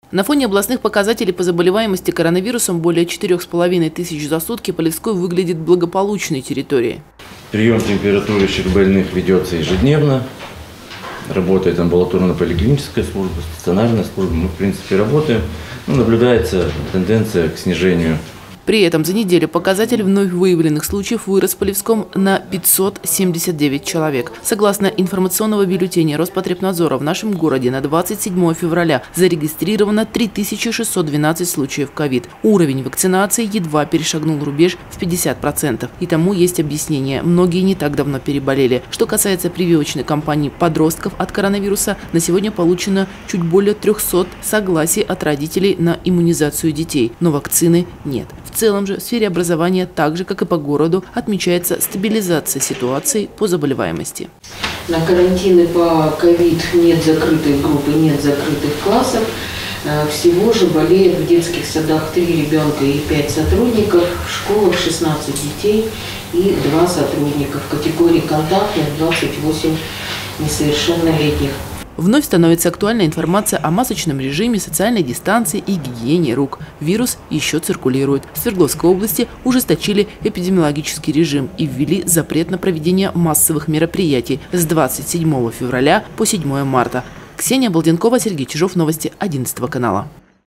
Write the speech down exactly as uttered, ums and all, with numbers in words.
На фоне областных показателей по заболеваемости коронавирусом более четырёх с половиной тысяч за сутки Полевской выглядит благополучной территорией. Прием температуры больных ведется ежедневно. Работает амбулаторно-поликлиническая служба, стационарная служба. Мы, в принципе, работаем. Но наблюдается тенденция к снижению. При этом за неделю показатель вновь выявленных случаев вырос в Полевском на пятьсот семьдесят девять человек. Согласно информационного бюллетеня Роспотребнадзора, в нашем городе на двадцать седьмое февраля зарегистрировано три тысячи шестьсот двенадцать случаев ковид. Уровень вакцинации едва перешагнул рубеж в пятьдесят процентов. И тому есть объяснение. Многие не так давно переболели. Что касается прививочной кампании подростков от коронавируса, на сегодня получено чуть более трёхсот согласий от родителей на иммунизацию детей. Но вакцины нет. В целом же в сфере образования, так же как и по городу, отмечается стабилизация ситуации по заболеваемости. На карантины по ковид нет закрытой группы, нет закрытых классов. Всего же болеет в детских садах три ребенка и пять сотрудников, в школах шестнадцать детей и два сотрудника. В категории контактных двадцать восемь несовершеннолетних. Вновь становится актуальна информация о масочном режиме, социальной дистанции и гигиене рук. Вирус еще циркулирует. В Свердловской области ужесточили эпидемиологический режим и ввели запрет на проведение массовых мероприятий с двадцать седьмого февраля по седьмое марта. Ксения Балденкова, Сергей Чижов, новости одиннадцатого канала.